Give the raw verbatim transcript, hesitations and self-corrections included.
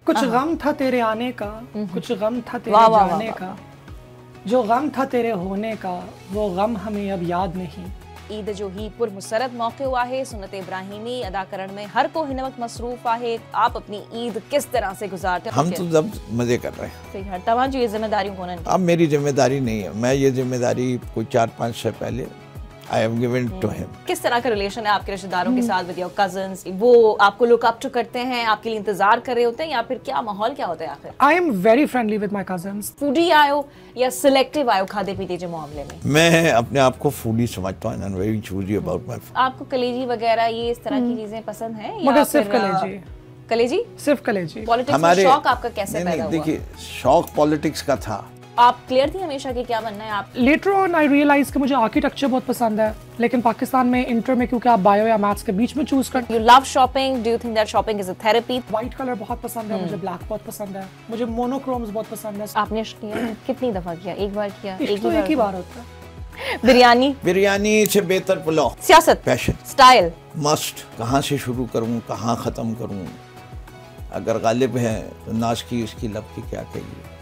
कुछ गम था तेरे आने का, कुछ गम था तेरे वाह, वाह, जाने वाह, का, जो गम था तेरे होने का वो गम हमें अब याद नहीं। ईद जो ही पुर मुसरत मौके हुआ है, सुन्नत इब्राहिमी अदा करण में हर को हिन वक्त मसरूफ है। आप अपनी ईद किस तरह से गुजारते हैं? हम तो जब मजे कर रहे हैं। सही है, तमाम जो ये जिम्मेदारियों को ना, अब मेरी जिम्मेदारी नहीं है, मैं ये जिम्मेदारी कोई चार पाँच से पहले I have given to him. किस तरह का रिलेशन है आपके रिश्तेदारों के साथ, विद योर कजन्स? वो आपको लुक अप टू करते हैं, आपके लिए इंतजार कर रहे होते हैं, या फिर क्या माहौल क्या होता है आखिर? I am very friendly with my cousins. Foodie आयो या सिलेक्टिव आयो खादे पीते के मामले में? मैं अपने आप को फूडी समझता हूँ, and very choosy about my food. आपको कलेजी वगैरह ये इस तरह की चीजें पसंद है या मगर फिर सिर्फ कलेजी। कलेजी सिर्फ कलेजी। पॉलिटिक्स में शौक आपका कैसे पैदा हुआ? देखिए, शौक पॉलिटिक्स का था। आप क्लियर थी हमेशा कि क्या बनना है आप? लेटर ऑन आई रियलाइज कि मुझे आर्किटेक्चर बहुत पसंद है, लेकिन पाकिस्तान में इंटर में क्योंकि आप बायो या मैथ्स के बीच में चूज कर। You love shopping. Do you think that shopping is a therapy? White colour बहुत पसंद है मुझे, ब्लैक बहुत पसंद है मुझे, मोनोक्रोम्स बहुत पसंद है। आपने इश्क किया कितनी दफा किया? एक बार किया? इश्क तो एक ही बार होता है। बिरयानी बिरयानी से बेहतर पुलाव। सियासत, पैशन, स्टाइल, मस्ट। कहाँ से शुरू करूँ, कहाँ खत्म करूँ? अगर गालिब है तो नाश की उसकी लब की क्या कहिए।